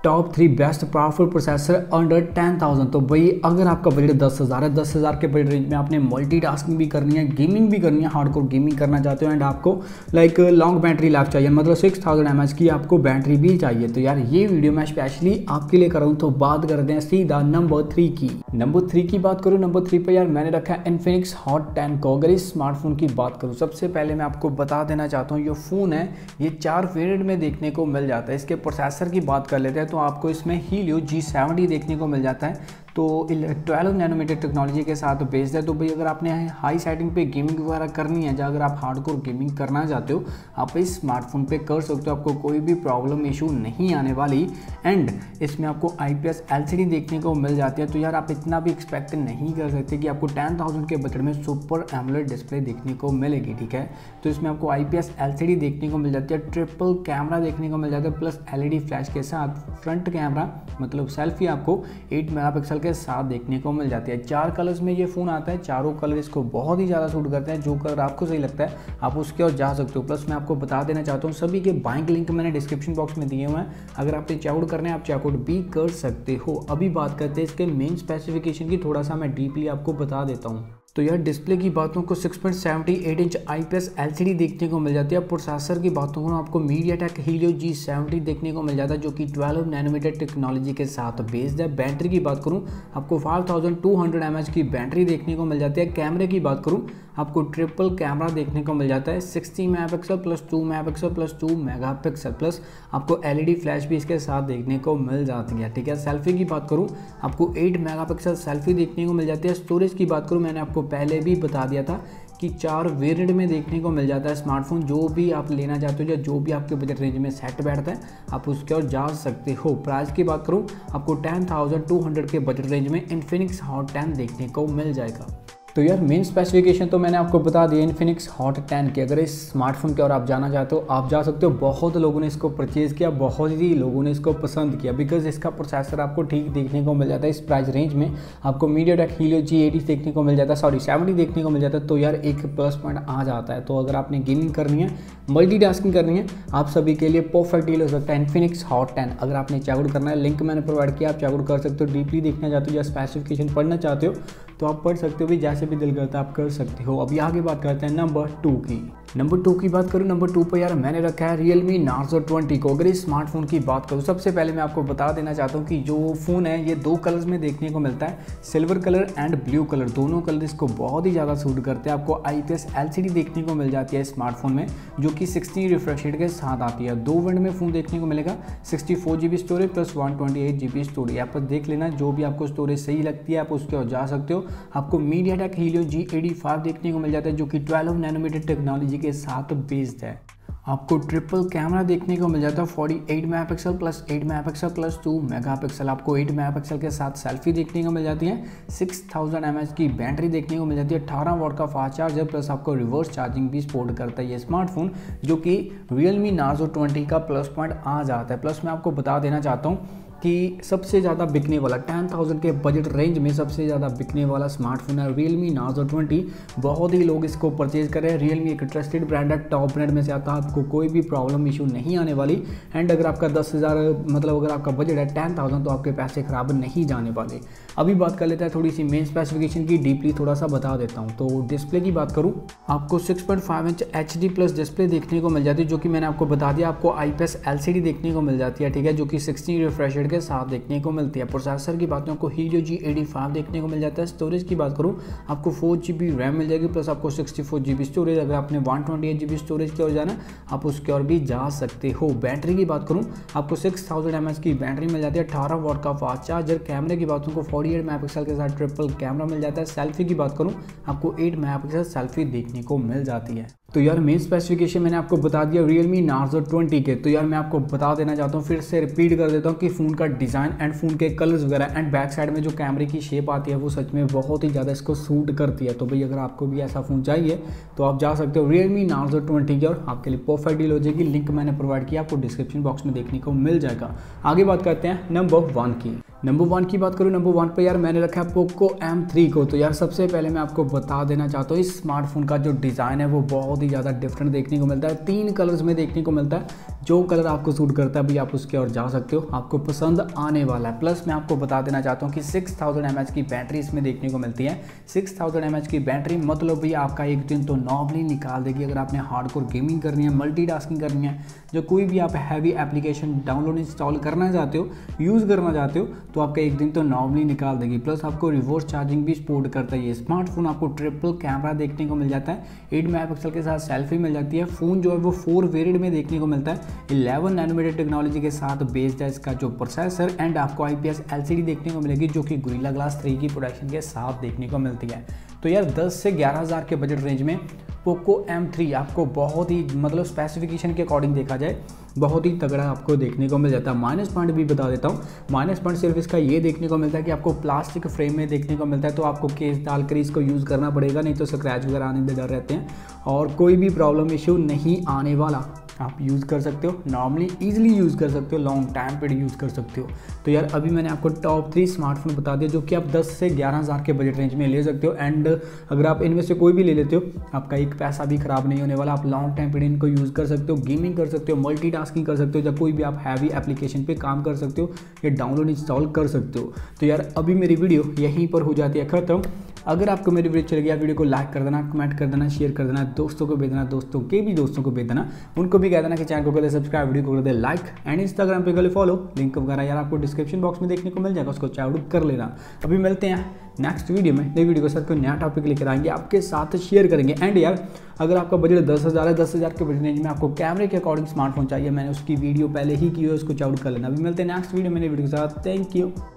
Top 3 best powerful processor under 10,000। तो भाई अगर आपका बजट 10,000 है, 10,000 के बजट रेंज में आपने मल्टीटास्किंग भी करनी है, गेमिंग भी करनी है, हार्डकोर गेमिंग करना चाहते हो एंड आपको लाइक लॉन्ग बैटरी लाइफ चाहिए, मतलब 6000 mAh की आपको बैटरी भी चाहिए, तो यार ये वीडियो मैं स्पेशली आपके लिए कर रहा हूँ। तो बात करते हैं सीधा नंबर 3 की। नंबर 3 की बात करूँ, नंबर 3 पर यार मैंने रखा है इन्फिनिक्स हॉट 10 को। अगर इस स्मार्टफोन की बात करूँ, सबसे पहले मैं आपको बता देना चाहता हूँ ये फ़ोन है ये 4 वेरिएंट में देखने को मिल जाता है। इसके प्रोसेसर की बात कर लेते हैं तो आपको इसमें हीलियो G70 देखने को मिल जाता है, तो 12 नैनोमीटर टेक्नोलॉजी के साथ बेस्ड है। तो भाई अगर आपने हाई सेटिंग पे गेमिंग वगैरह करनी है, या अगर आप हार्डकोर गेमिंग करना चाहते हो, आप इस स्मार्टफोन पे कर सकते हो, आपको कोई भी प्रॉब्लम इशू नहीं आने वाली। एंड इसमें आपको IPS LCD देखने को मिल जाती है, तो यार आप इतना भी एक्सपेक्ट नहीं कर सकते कि आपको 10,000 के बजट में सुपर एमोलेड डिस्प्ले देखने को मिलेगी, ठीक है। तो इसमें आपको IPS LCD देखने को मिल जाती है, ट्रिपल कैमरा देखने को मिल जाता है, प्लस LED फ्लैश के साथ फ्रंट कैमरा मतलब सेल्फी आपको 8 मेगापिक्सल के साथ देखने को मिल जाती है। 4 कलर्स में ये फ़ोन आता है, चारों कलर इसको बहुत ही ज़्यादा सूट करते हैं। जो कलर आपको सही लगता है आप उसके और जा सकते हो। प्लस मैं आपको बता देना चाहता हूँ सभी के बाइंग लिंक मैंने डिस्क्रिप्शन बॉक्स में दिए हुए हैं, अगर आपने चेकआउट करना है आप चेकआउट भी कर सकते हो। अभी बात करते हैं इसके मेन स्पेसिफिकेशन की, थोड़ा सा मैं डीपली आपको बता देता हूँ। तो यार डिस्प्ले की बातों को 6.78 इंच IPS LCD देखने को मिल जाती है। प्रोसेसर की बातों को आपको MediaTek Helio G70 देखने को मिल जाता है, जो कि 12 नैनोमीटर टेक्नोलॉजी के साथ बेस्ड है। बैटरी की बात करूं आपको 5200 mAh की बैटरी देखने को मिल जाती है। कैमरे की बात करूं आपको ट्रिपल कैमरा देखने को मिल जाता है, 60 megapixel plus 2 megapixel plus 2 megapixel, plus आपको LED फ्लैश भी इसके साथ देखने को मिल जाती है, ठीक है। सेल्फी की बात करूं आपको 8 मेगापिक्सल सेल्फी देखने को मिल जाती है। स्टोरेज की बात करूं मैंने आपको पहले भी बता दिया था कि 4 वेरिएंट में देखने को मिल जाता है स्मार्टफोन। जो भी आप लेना चाहते हो या जो भी आपके बजट रेंज में सेट बैठता है आप उसके और जा सकते हो। प्राइस की बात करूं आपको 10,200 के बजट रेंज में इन्फिनिक्स हॉट 10 देखने को मिल जाएगा। तो यार मेन स्पेसिफिकेशन तो मैंने आपको बता दिया इन्फिनिक्स हॉट 10 के। अगर इस स्मार्टफोन के और आप जाना चाहते हो आप जा सकते हो। बहुत लोगों ने इसको परचेज़ किया, बहुत ही लोगों ने इसको पसंद किया, बिकॉज इसका प्रोसेसर आपको ठीक देखने को मिल जाता है। इस प्राइस रेंज में आपको MediaTek Helio G80 देखने को मिल जाता है, 70 देखने को मिल जाता है, तो यार एक प्लस पॉइंट आ जाता है। तो अगर आपने गेमिंग करनी है, मल्टीटास्किंग करनी है, आप सभी के लिए परफेक्ट डील हो सकता है इन्फिनिक्स हॉट 10। अगर आपने चेकआउट करना है, लिंक मैंने प्रोवाइड किया, आप चेकआउट कर सकते हो। डीपली देखना चाहते हो या स्पेसिफिकेशन पढ़ना चाहते हो तो आप पढ़ सकते हो, भी जैसे भी दिल करता है आप कर सकते हो। अभी आगे बात करते हैं नंबर 2 की। नंबर 2 की बात करूँ, नंबर 2 पर यार मैंने रखा है Realme Narzo 20 को। अगर इस स्मार्टफोन की बात करूँ सबसे पहले मैं आपको बता देना चाहता हूँ कि जो फ़ोन है ये 2 कलर्स में देखने को मिलता है, silver colour and blue colour. दोनों कलर इसको बहुत ही ज़्यादा सूट करते हैं। आपको IPS LCD देखने को मिल जाती है इस स्मार्टफोन में, जो कि 60 रिफ्रेश रेट के साथ आती है। 2 वेरिएंट में फ़ोन देखने को मिलेगा, 64 GB storage plus 128 GB storage. आप देख लेना जो भी आपको स्टोरेज सही लगती है आप उसके और जा सकते हो। आपको MediaTek Helio G85 देखने को मिल जाता है, जो कि 12 नैनोमीटर टेक्नोलॉजी के साथ बेस्ड है। आपको ट्रिपल कैमरा देखने को मिल जाता है, 48 megapixel plus 8 megapixel plus 2 megapixel. आपको 8 मेगापिक्सल के साथ सेल्फी देखने को मिल जाती है। 6000 mAh की बैटरी देखने को मिल जाती है, 18 वॉट का फास्ट चार्जर, प्लस आपको रिवर्स चार्जिंग भी सपोर्ट करता है ये स्मार्टफोन, जो कि Realme Narzo 20 का प्लस पॉइंट आ जाता है। प्लस मैं आपको बता देना चाहता हूँ कि सबसे ज़्यादा बिकने वाला 10,000 के बजट रेंज में सबसे ज़्यादा बिकने वाला स्मार्टफोन है Realme Narzo 20। बहुत ही लोग इसको परचेज कर रहे हैं। Realme एक ट्रस्टेड ब्रांड है, टॉप ब्रांड में से आता है, आपको कोई भी प्रॉब्लम इशू नहीं आने वाली। एंड अगर आपका 10,000 मतलब अगर आपका बजट है 10,000 तो आपके पैसे खराब नहीं जाने वाले। अभी बात कर लेते हैं थोड़ी सी मेन स्पेसिफिकेशन की, डीपली थोड़ा सा बता देता हूँ। तो डिस्प्ले की बात करूँ आपको 6.5 इंच HD प्लस डिस्प्ले देखने को मिल जाती है, जो कि मैंने आपको बता दिया। आपको IPS LCD देखने को मिल जाती है, ठीक है, जो कि 60 रिफ्रेश रेट के साथ देखने को मिलती है। प्रोसेसर की बात आपको Helio G85 देखने को मिल जाता है। स्टोरेज की बात करूँ आपको 4 GB रैम मिल जाएगी, प्लस आपको 64 GB स्टोरेज। अगर आपने 128 GB स्टोरेज की ओर जाना आप उसके और भी जा सकते हो। बैटरी की बात करूँ आपको 6000 mAh की बैटरी मिल जाती है, 18 वॉट का फास्ट चार्जर। कैमरे की बात को 48 मेगापिक्सल के साथ ट्रिपल कैमरा मिल जाता है। सेल्फी की बात करूँ आपको 8 मेगापिक्सल सेल्फी देखने को मिल जाती है। तो यार मेन स्पेसिफिकेशन मैंने आपको बता दिया Realme Narzo 20 के। तो यार मैं आपको बता देना चाहता हूँ, फिर से रिपीट कर देता हूँ कि फ़ोन का डिज़ाइन एंड फ़ोन के कलर्स वगैरह एंड बैक साइड में जो कैमरे की शेप आती है वो सच में बहुत ही ज़्यादा इसको सूट करती है। तो भाई अगर आपको भी ऐसा फ़ोन चाहिए तो आप जा सकते हो Realme Narzo 20 की और आपके लिए परफेक्ट डील हो जाएगी। लिंक मैंने प्रोवाइड किया, आपको डिस्क्रिप्शन बॉक्स में देखने को मिल जाएगा। आगे बात करते हैं नंबर 1 की। नंबर 1 की बात करूँ, नंबर 1 पे यार मैंने रखा है पोको M3 को। तो यार सबसे पहले मैं आपको बता देना चाहता हूँ इस स्मार्टफोन का जो डिज़ाइन है वो बहुत ही ज़्यादा डिफरेंट देखने को मिलता है। 3 कलर्स में देखने को मिलता है, जो कलर आपको सूट करता है भाई आप उसके और जा सकते हो, आपको पसंद आने वाला है। प्लस मैं आपको बता देना चाहता हूँ कि 6000 mAh की बैटरी इसमें देखने को मिलती है। 6000 mAh की बैटरी मतलब भी आपका एक दिन तो नॉर्मली निकाल देगी। अगर आपने हार्डकोर गेमिंग करनी है, मल्टीटास्किंग करनी है, जो कोई भी आप हैवी एप्लीकेशन डाउनलोड इंस्टॉल करना चाहते हो, यूज़ करना चाहते हो, तो आपका एक दिन तो नॉर्मली निकाल देगी। प्लस आपको रिवर्स चार्जिंग भी सपोर्ट करता है ये स्मार्टफोन। आपको ट्रिपल कैमरा देखने को मिल जाता है, 8 मेगापिक्सल के साथ सेल्फी मिल जाती है। फ़ोन जो है वो 4 वेरिएंट में देखने को मिलता है। 11 नैनोमीटर टेक्नोलॉजी के साथ बेस्ड है इसका जो प्रोसेसर, एंड आपको IPS LCD देखने को मिलेगी जो कि गोरिल्ला ग्लास 3 की प्रोडक्शन के साथ देखने को मिलती है। तो यार 10 से 11,000 के बजट रेंज में पोको M3 आपको बहुत ही मतलब स्पेसिफिकेशन के अकॉर्डिंग देखा जाए बहुत ही तगड़ा आपको देखने को मिल जाता है। माइनस पॉइंट भी बता देता हूँ। माइनस पॉइंट सिर्फ इसका ये देखने को मिलता है कि आपको प्लास्टिक फ्रेम में देखने को मिलता है, तो आपको केस डालकर इसको यूज़ करना पड़ेगा, नहीं तो स्क्रैच वगैरह आने के डर रहते हैं और कोई भी प्रॉब्लम इशू नहीं आने वाला। आप यूज़ कर सकते हो, नॉर्मली ईजिली यूज़ कर सकते हो, लॉन्ग टाइम पे यूज़ कर सकते हो। तो यार अभी मैंने आपको टॉप 3 स्मार्टफोन बता दिए जो कि आप 10 से 11,000 के बजट रेंज में ले सकते हो। एंड अगर आप इनमें से कोई भी ले लेते हो आपका एक पैसा भी खराब नहीं होने वाला। आप लॉन्ग टाइम पीरियड इनको यूज़ कर सकते हो, गेमिंग कर सकते हो, मल्टीटास्किंग कर सकते हो, जब कोई भी आप हैवी एप्लीकेशन पे काम कर सकते हो या डाउनलोड इंस्टॉल कर सकते हो। तो यार अभी मेरी वीडियो यहीं पर हो जाती है खत्म। अगर आपको मेरी वीडियो चल गया, वीडियो को लाइक कर देना, कमेंट कर देना, शेयर कर देना, दोस्तों को भेज देना, दोस्तों के भी दोस्तों को भेज देना, उनको भी कह देना कि चैनल को कर दे सब्सक्राइब, वीडियो को कर दे लाइक, एंड इंस्टाग्राम पे कर ले फॉलो। लिंक वगैरह यार आपको डिस्क्रिप्शन बॉक्स में देखने को मिल जाएगा, उसको चेकआउट कर लेना। अभी मिलते हैं नेक्स्ट वीडियो में, नई वीडियो के साथ कोई नया टॉपिक लेकर आएंगे, आपके साथ शेयर करेंगे। एंड यार अगर आपका बजट 10,000 है, 10,000 के बजट रेंज में आपको कैमरे के अकॉर्डिंग स्मार्टफोन चाहिए, मैंने उसकी वीडियो पहले ही की है, उसको चेकआउट कर लेना। अभी मिलते हैं नेक्स्ट वीडियो में नई वीडियो के साथ। Thank you.